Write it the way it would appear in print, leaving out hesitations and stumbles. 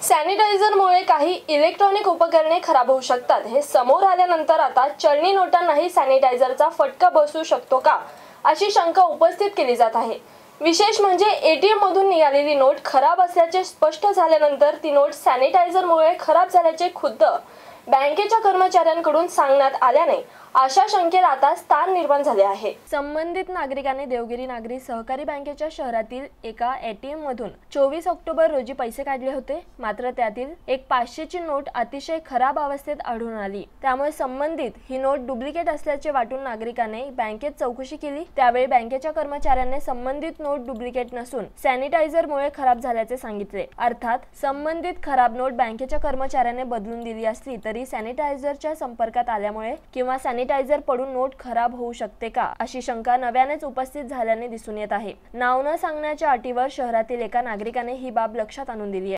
सॅनिटायझरमुळे काही इलेक्ट्रॉनिक उपकरणे खराब होऊ शकतात। हे समोर आल्यानंतर आता चलनी नोटांनाही सॅनिटायझरचा फटका बसू शकतो का, अशी शंका उपस्थित केली जात आहे। विशेष म्हणजे एटीएम मधून निघालेली नोट खराब असल्याचे स्पष्ट झाल्यानंतर ती नोट सॅनिटायझरमुळे खराब झाल्याचे खुद्द बँकेच्या कर्मचाऱ्यांकडून सांगण्यात आल्याने अशा शंकेला आता स्थान निर्माण झाले आहे। संबंधित नागरिकाने देवगिरी नागरी सहकारी बँकेच्या शहरातील एका एटीएम मधून 24 ऑक्टोबर रोजी पैसे काढले होते, मात्र त्यातील एक 500 ची नोट अतिशय खराब अवस्थेत आढळून आली। त्यामुळे संबंधित ही नोट डुप्लिकेट असल्याचे वाटून नागरिकाने बँकेत चौकशी केली। त्यावेळी बँकेच्या कर्मचाऱ्यांनी संबंधित नोट डुप्लिकेट नसून सॅनिटायझरमुळे खराब झाल्याचे सांगितले। अर्थात संबंधित खराब नोट बँकेच्या कर्मचाऱ्याने बदलून दिली असली तरी सॅनिटायझरच्या संपर्कात आल्यामुळे किंवा सॅनिटायझर पडून नोट खराब होऊ शकते का, अशी शंका नव्यानेच उपस्थित झाल्याने दिसून येत आहे। नाव न सांगण्याच्या अटीवर शहरातील एका नागरिकाने ही बाब लक्षात आणून दिली आहे।